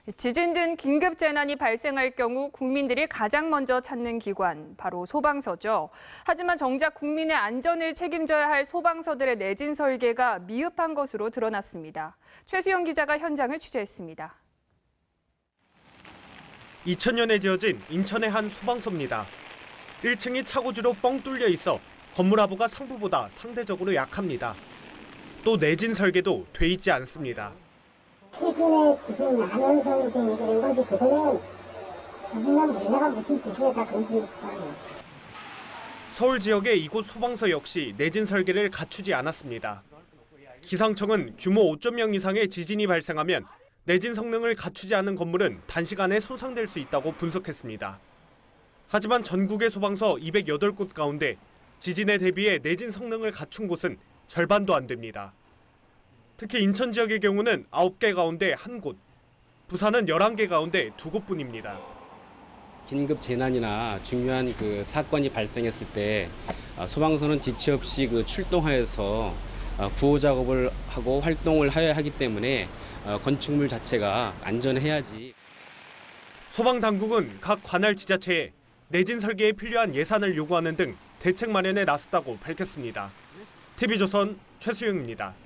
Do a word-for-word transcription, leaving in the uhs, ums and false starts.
지진 등 긴급 재난이 발생할 경우 국민들이 가장 먼저 찾는 기관, 바로 소방서죠. 하지만 정작 국민의 안전을 책임져야 할 소방서들의 내진 설계가 미흡한 것으로 드러났습니다. 최수영 기자가 현장을 취재했습니다. 이천 년에 지어진 인천의 한 소방서입니다. 일 층이 차고지로 뻥 뚫려 있어 건물 하부가 상부보다 상대적으로 약합니다. 또 내진 설계도 돼 있지 않습니다. 최근에 지진 나면서 이제 이게 된 거지, 그전엔 지진은 우리나라 무슨 지진이다 그런 분이 있었잖아요. 서울 지역의 이곳 소방서 역시 내진 설계를 갖추지 않았습니다. 기상청은 규모 오 점 영 이상의 지진이 발생하면 내진 성능을 갖추지 않은 건물은 단시간에 손상될 수 있다고 분석했습니다. 하지만 전국의 소방서 이백여덟 곳 가운데 지진에 대비해 내진 성능을 갖춘 곳은 절반도 안 됩니다. 특히 인천 지역의 경우는 아홉 개 가운데 한 곳, 부산은 열한 개 가운데 두 곳뿐입니다. 긴급 재난이나 중요한 그 사건이 발생했을 때 소방서는 지체 없이 그 출동하여서 구호 작업을 하고 활동을 해야 하기 때문에 건축물 자체가 안전해야지. 소방당국은 각 관할 지자체에 내진 설계에 필요한 예산을 요구하는 등 대책 마련에 나섰다고 밝혔습니다. 티비조선 최수영입니다.